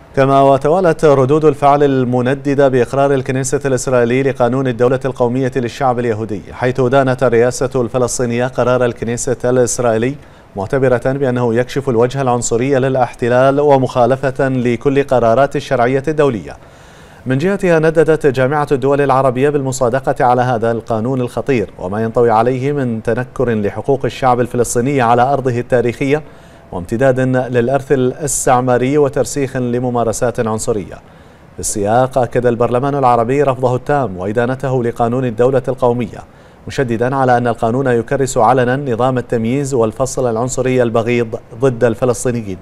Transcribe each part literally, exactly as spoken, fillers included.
كما وتوالت ردود الفعل المنددة بإقرار الكنيسة الإسرائيلي لقانون الدولة القومية للشعب اليهودي، حيث دانت الرئاسة الفلسطينية قرار الكنيسة الإسرائيلي معتبرة بأنه يكشف الوجه العنصري للاحتلال ومخالفة لكل قرارات الشرعية الدولية. من جهتها نددت جامعة الدول العربية بالمصادقة على هذا القانون الخطير وما ينطوي عليه من تنكر لحقوق الشعب الفلسطيني على أرضه التاريخية وامتداد للإرث الاستعماري وترسيخ لممارسات عنصرية. في السياق أكد البرلمان العربي رفضه التام وإدانته لقانون الدولة القومية، مشددا على أن القانون يكرس علنا نظام التمييز والفصل العنصري البغيض ضد الفلسطينيين.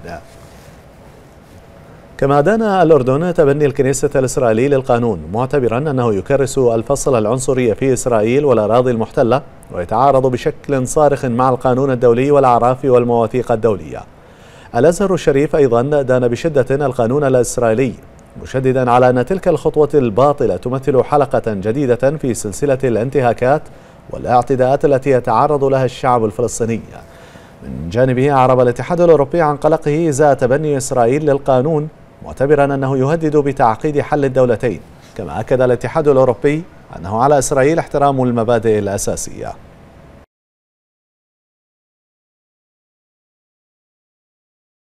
كما دان الأردن تبني الكنيسة الإسرائيلي للقانون، معتبرا أنه يكرس الفصل العنصري في إسرائيل والأراضي المحتلة ويتعارض بشكل صارخ مع القانون الدولي والأعراف والمواثيق الدولية. الأزهر الشريف أيضا دان بشدة القانون الإسرائيلي، مشددا على أن تلك الخطوة الباطلة تمثل حلقة جديدة في سلسلة الانتهاكات والاعتداءات التي يتعرض لها الشعب الفلسطيني. من جانبه أعرب الاتحاد الأوروبي عن قلقه إزاء تبني إسرائيل للقانون، معتبرا أنه يهدد بتعقيد حل الدولتين. كما أكد الاتحاد الأوروبي أنه على إسرائيل احترام المبادئ الأساسية.